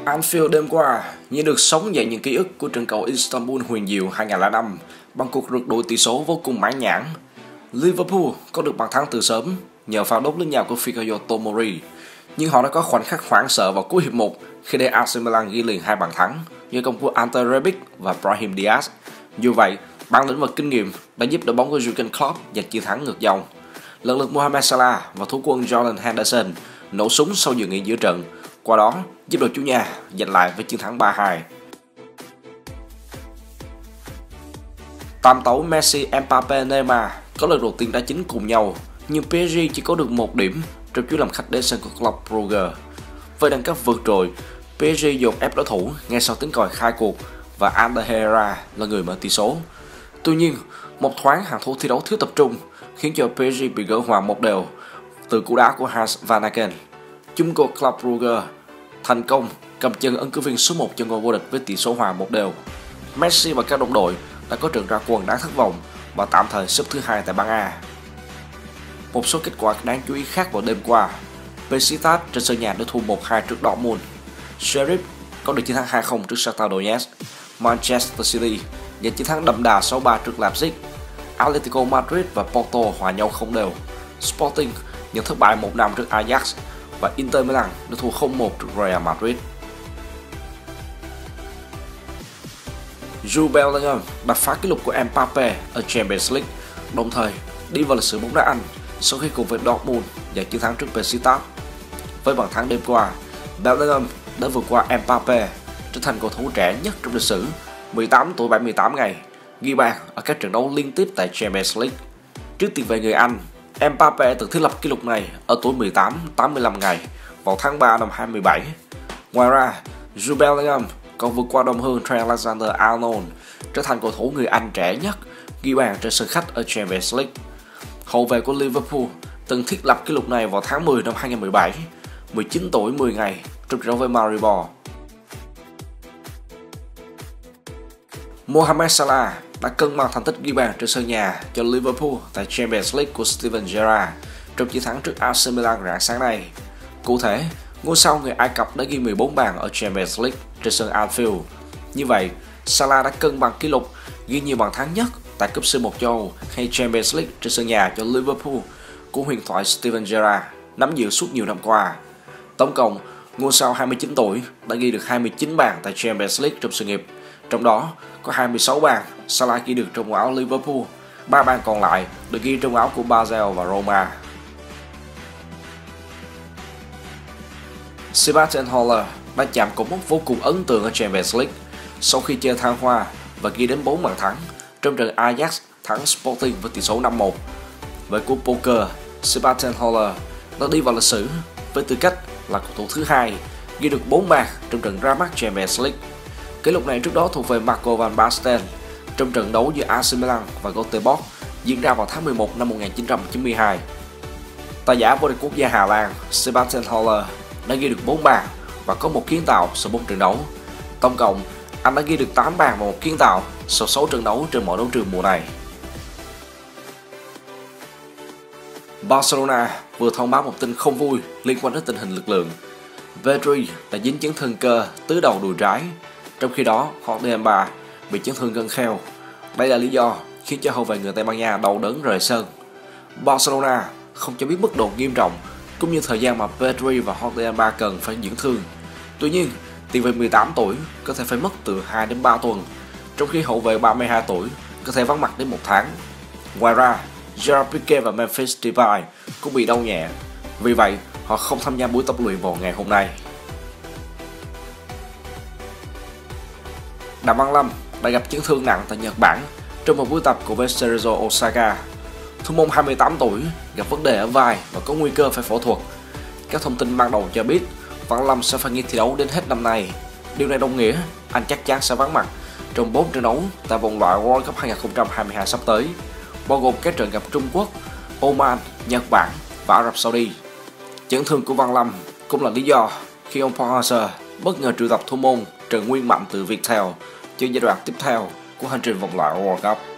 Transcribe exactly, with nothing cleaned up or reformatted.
Anfield đêm qua như được sống dậy những ký ức của trận cầu Istanbul huyền diệu hai không không năm bằng cuộc rượt đuổi tỷ số vô cùng mãn nhãn. Liverpool có được bàn thắng từ sớm nhờ pha đốt lưới nhào của Fikayo Tomori, nhưng họ đã có khoảnh khắc hoảng sợ vào cuối hiệp một khi để a xê Milan ghi liền hai bàn thắng nhờ công của Ante Rebic và Brahim Diaz. Dù vậy, bản lĩnh và kinh nghiệm đã giúp đội bóng của Jurgen Klopp giành chiến thắng ngược dòng. Lần lượt Mohamed Salah và thủ quân Jordan Henderson nổ súng sau giờ nghỉ giữa trận, qua đó giúp đội chủ nhà giành lại với chiến thắng ba hai. Tam tấu Messi, Mbappe, Neymar có lần đầu tiên đá chính cùng nhau, nhưng pê ét giê chỉ có được một điểm trong chuyến làm khách đến sân của Club Brugge. Với đẳng cấp vượt trội, pê ét giê dồn ép đối thủ ngay sau tiếng còi khai cuộc và Ander Herrera là người mở tỷ số. Tuy nhiên, một thoáng hàng thủ thi đấu thiếu tập trung khiến cho pê ét giê bị gỡ hòa một đều từ cú đá của Hans van Aken. Chung cuộc Club Brugge thành công cầm chân ứng cử viên số một cho ngôi vô địch với tỷ số hòa một đều. Messi và các đồng đội đã có trận ra quân đáng thất vọng và tạm thời xếp thứ hai tại bảng A. Một số kết quả đáng chú ý khác vào đêm qua: Besiktas trên sân nhà đã thua một hai trước Dortmund. Sheriff có được chiến thắng hai không trước Shakhtar Donetsk. Manchester City giành chiến thắng đậm đà sáu ba trước Leipzig. Atletico Madrid và Porto hòa nhau không đều. Sporting nhận thất bại một năm trước Ajax và Inter Milan đã thua không một trước Real Madrid. Jude Bellingham đập phá kỷ lục của Mbappe ở Champions League, đồng thời đi vào lịch sử bóng đá Anh sau khi cùng với Dortmund giành chiến thắng trước Besiktas. Với bàn thắng đêm qua, Bellingham đã vượt qua Mbappe, trở thành cầu thủ trẻ nhất trong lịch sử, mười tám tuổi bảy mươi tám ngày, ghi bàn ở các trận đấu liên tiếp tại Champions League. Trước tiền vệ người Anh, Mbappe từng thiết lập kỷ lục này ở tuổi mười tám tám mươi lăm ngày vào tháng ba năm hai mươi bảy. Ngoài ra, Jude Bellingham còn vượt qua đồng hương Trent Alexander-Arnold, trở thành cầu thủ người Anh trẻ nhất ghi bàn trên sân khách ở Champions League. Hậu vệ của Liverpool từng thiết lập kỷ lục này vào tháng mười năm hai không một bảy, mười chín tuổi mười ngày trong trận đấu với Maribor. Mohamed Salah đã cân bằng thành tích ghi bàn trên sân nhà cho Liverpool tại Champions League của Steven Gerrard trong chiến thắng trước a xê Milan rạng sáng nay. Cụ thể, ngôi sao người Ai Cập đã ghi mười bốn bàn ở Champions League trên sân Anfield. Như vậy, Salah đã cân bằng kỷ lục ghi nhiều bàn thắng nhất tại cúp xê một châu Âu hay Champions League trên sân nhà cho Liverpool của huyền thoại Steven Gerrard nắm giữ suốt nhiều năm qua. Tổng cộng, ngôi sao hai mươi chín tuổi đã ghi được hai mươi chín bàn tại Champions League trong sự nghiệp. Trong đó có hai mươi sáu bàn Salah ghi được trong áo Liverpool, ba bàn còn lại được ghi trong áo của Basel và Roma. Sebastian Haller đã chạm cột mốc vô cùng ấn tượng ở Champions League sau khi chơi thăng hoa và ghi đến bốn bàn thắng trong trận Ajax thắng Sporting với tỷ số năm một. Với cú poker, Sebastian Haller đã đi vào lịch sử với tư cách là cầu thủ thứ hai ghi được bốn bàn trong trận ra mắt Champions League. Kỷ lục này trước đó thuộc về Marco van Basten trong trận đấu giữa a xê Milan và Göteborg diễn ra vào tháng mười một năm một nghìn chín trăm chín mươi hai. Tài giả vô địch quốc gia Hà Lan Sebastian Haller đã ghi được bốn bàn và có một kiến tạo sau bốn trận đấu. Tổng cộng, anh đã ghi được tám bàn và một kiến tạo sau sáu trận đấu trên mọi đấu trường mùa này. Barcelona vừa thông báo một tin không vui liên quan đến tình hình lực lượng. Pedri đã dính chấn thương cơ tứ đầu đùi trái, trong khi đó Jordi Alba bị chấn thương gân kheo. Đây là lý do khiến cho hậu vệ người Tây Ban Nha đau đớn rời sân. Barcelona không cho biết mức độ nghiêm trọng cũng như thời gian mà Pedri và Jordi Alba cần phải dưỡng thương. Tuy nhiên, tiền vệ mười tám tuổi có thể phải mất từ hai đến ba tuần, trong khi hậu vệ ba mươi hai tuổi có thể vắng mặt đến một tháng. Ngoài ra, Gerard Piqué và Memphis Depay cũng bị đau nhẹ, vì vậy họ không tham gia buổi tập luyện vào ngày hôm nay. Đàm Văn Lâm đã gặp chấn thương nặng tại Nhật Bản trong một buổi tập của với Cerezo Osaka. Thủ môn hai mươi tám tuổi gặp vấn đề ở vai và có nguy cơ phải phẫu thuật. Các thông tin ban đầu cho biết Văn Lâm sẽ phải nghỉ thi đấu đến hết năm nay. Điều này đồng nghĩa anh chắc chắn sẽ vắng mặt trong bốn trận đấu tại vòng loại World Cup hai không hai hai sắp tới, bao gồm các trận gặp Trung Quốc, Oman, Nhật Bản và Ả Rập Saudi. Chấn thương của Văn Lâm cũng là lý do khi ông Paul Hauser bất ngờ triệu tập thủ môn Trần Nguyên Mạnh từ Viettel cho giai đoạn tiếp theo của hành trình vòng loại World Cup.